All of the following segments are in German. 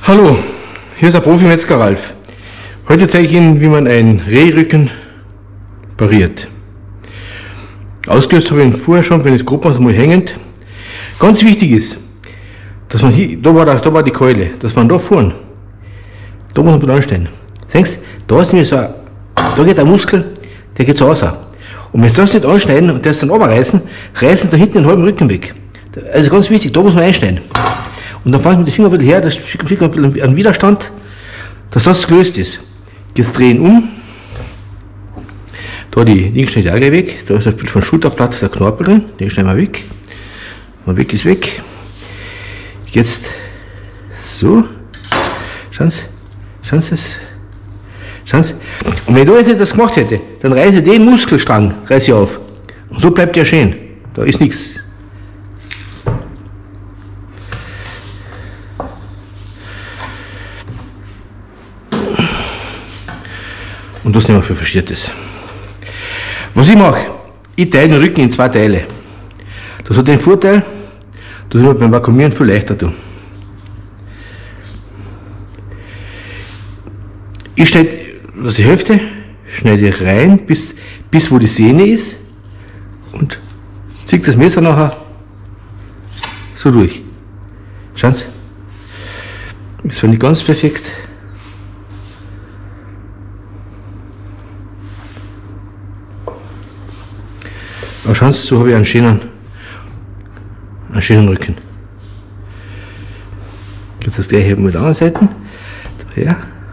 Hallo, hier ist der Profi-Metzger Ralf. Heute zeige ich Ihnen, wie man einen Rehrücken pariert. Ausgelöst habe ich ihn vorher schon, wenn das grob mal hängend. Ganz wichtig ist, dass man hier, da war die Keule, dass man da vorne, da muss man bitte anstellen. Sehen Sie, da ist nämlich so, da geht der Muskel, der geht so raus. Und wenn Sie das nicht anschneiden und das dann runterreißen, reißen Sie da hinten den halben Rücken weg. Also ganz wichtig, da muss man einschneiden. Und dann fange ich mit den Fingern ein bisschen her, das kriegt ein bisschen an Widerstand, dass das gelöst ist. Jetzt drehen um. Da die Dinge schneide ich auch gleich weg. Da ist ein bisschen von Schulterblatt der Knorpel drin, den schneiden wir weg. Und weg ist weg. Jetzt so. Schauen Sie es. Und wenn ich da jetzt nicht das gemacht hätte, dann reiße ich den Muskelstrang reiße ich auf. Und so bleibt der schön. Da ist nichts. Und das nehmen wir für Verschiertes. Was ich mache, ich teile den Rücken in zwei Teile. Das hat den Vorteil, dass ich beim Vakuumieren viel leichter tue. Ich schneide die Hälfte, schneide ich rein, bis wo die Sehne ist und ziehe das Messer nachher so durch. Schauen Sie, das war nicht ganz perfekt. Aber schauen Sie, so habe ich einen schönen Rücken. Jetzt das gleiche mit der anderen Seite. Daher.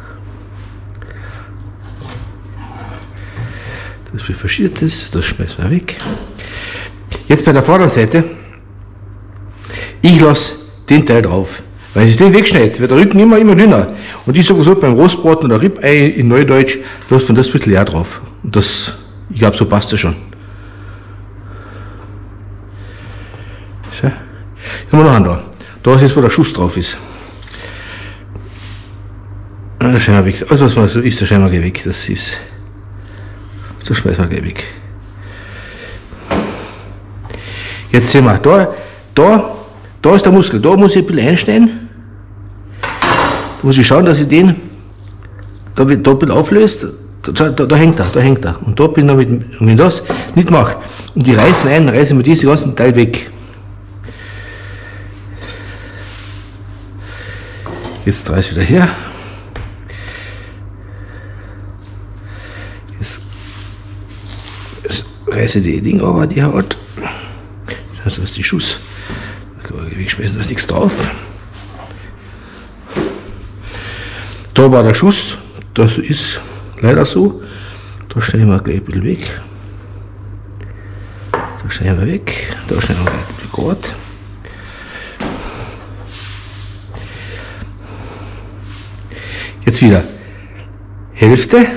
Das ist für Verschiertes, das schmeißen wir weg. Jetzt bei der Vorderseite, ich lasse den Teil drauf. Wenn ich den wegschneide, wird der Rücken immer dünner. Und ich sage so, beim Rostbraten oder Ribeye in Neudeutsch, lässt man das ein bisschen leer drauf. Und das, ich glaube, so passt es schon. So. Haben wir noch einen da. Da ist jetzt, wo der Schuss drauf ist. Das schneiden wir weg. Alles, was man so isst, das schneiden wir weg. Das ist. So schmeißen wir gleich weg. Jetzt sehen wir, da ist der Muskel. Da muss ich ein bisschen einschneiden. Da muss ich schauen, dass ich den da ein bisschen auflöst. Da hängt er. Und da bin ich damit, und wenn ich das nicht mache und die reißen ein, reißen wir diesen ganzen Teil weg. Jetzt drehe ich es wieder her. Jetzt reiße ich die Dinge aber, die Haut. Das ist die Schuss. Da kann man wegschmeißen, da ist nichts drauf. Da war der Schuss. Das ist leider so. Da schneiden wir gleich ein bisschen weg. Da schneiden wir weg. Da schneiden wir ein bisschen gerade. Jetzt wieder Hälfte.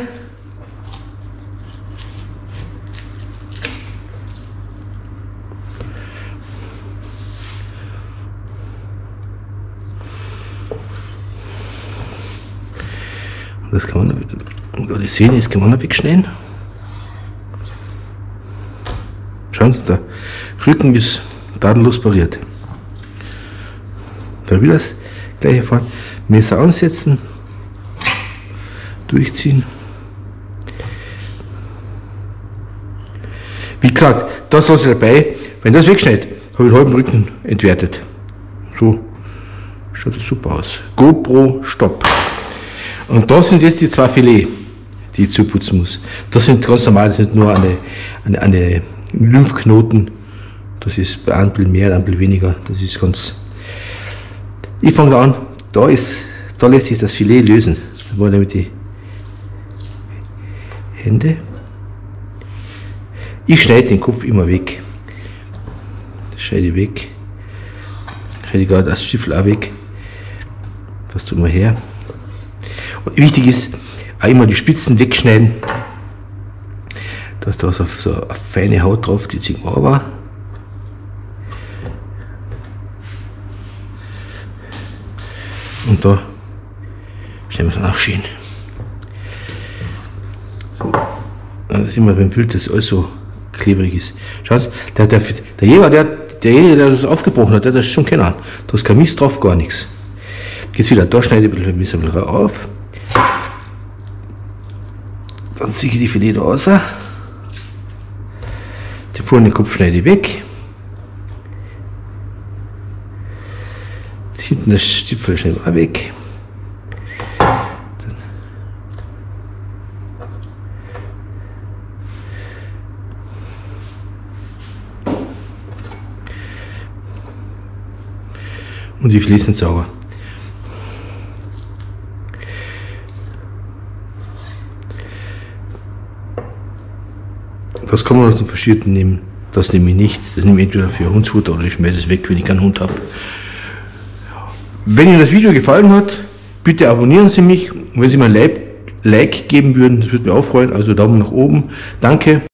Das kann man, da die Sehne ist, kann man noch wegschneiden. Schauen Sie, der Rücken ist tadellos pariert. Da wieder das gleiche fahren. Messer ansetzen. Durchziehen. Wie gesagt, das lasse ich dabei. Wenn das wegschneidet, habe ich den halben Rücken entwertet. So schaut das super aus. GoPro Stopp. Und das sind jetzt die zwei Filet, die ich zuputzen muss. Das sind ganz normal, das sind nur eine Lymphknoten. Das ist bei einem bisschen mehr, ein bisschen weniger. Das ist ganz. Ich fange da an. Da lässt sich das Filet lösen. Da wollen wir mit die Hände. Ich schneide den Kopf immer weg. Das schneide ich weg. Schneide ich gerade das Stiefel auch weg. Das tun wir her. Und wichtig ist, auch immer die Spitzen wegschneiden. Da ist da so eine feine Haut drauf, die ziehen wir aber. Und da schneiden wir es auch schön. Das ist immer beim Wild, dass alles so klebrig ist. Schauen Sie, der Jäger, der das aufgebrochen hat, der das schon kennen. Da ist kein Mist drauf, gar nichts. Jetzt wieder da, schneide ich ein bisschen auf. Dann ziehe ich die Filet da raus. Den vorne Kopf schneide ich weg. Hinten das Stipfel schneide ich auch weg. Und die Filets sind sauber. Das kann man aus dem Verschierten nehmen. Das nehme ich nicht. Das nehme ich entweder für Hundsfutter oder ich schmeiße es weg, wenn ich keinen Hund habe. Wenn Ihnen das Video gefallen hat, bitte abonnieren Sie mich. Und wenn Sie mir ein Like geben würden, das würde mich auch freuen. Also Daumen nach oben. Danke.